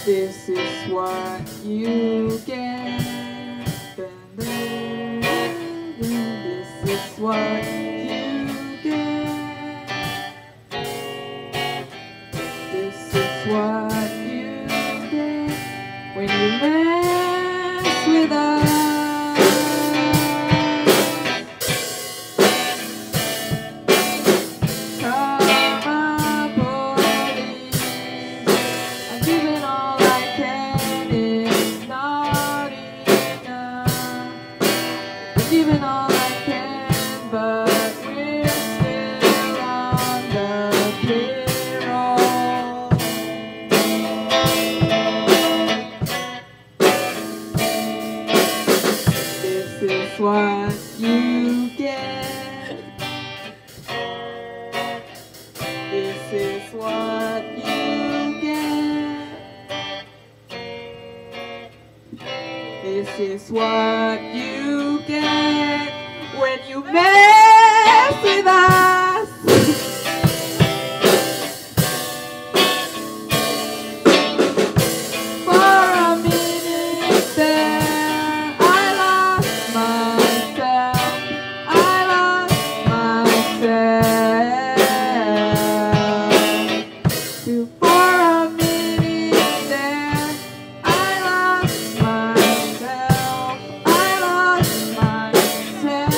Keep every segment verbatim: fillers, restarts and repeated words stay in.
This is what you get. This is what you get. This is what you get when you mess with us. Giving all I can, but we're still on the payroll. This is what you get. This is what you get. This is what you get when you mess with us. For a minute there, I lost myself. I lost myself. To for a minute there, I lost myself. I lost myself.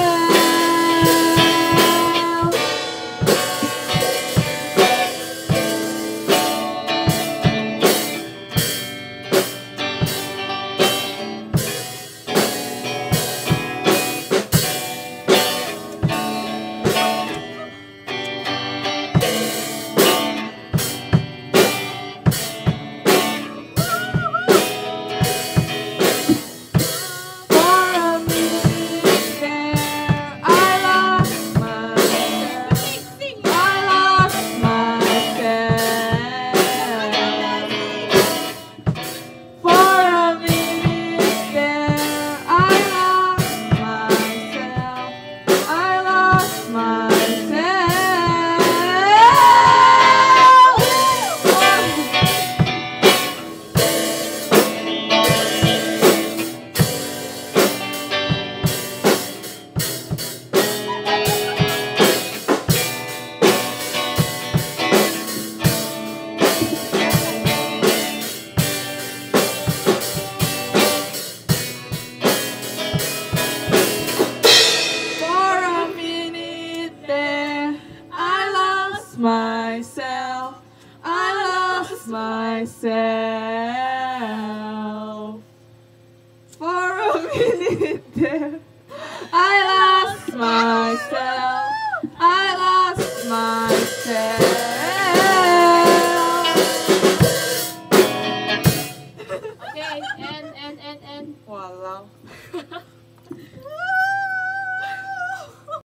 Myself, I lost myself. For a minute there, I lost myself.